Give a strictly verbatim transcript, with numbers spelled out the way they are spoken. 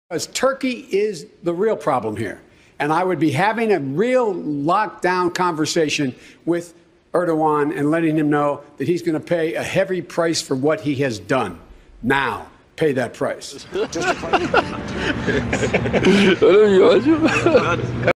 Because Turkey is the real problem here. And I would be having a real lockdown conversation with Erdoğan and letting him know that he's going to pay a heavy price for what he has done. Now, pay that price.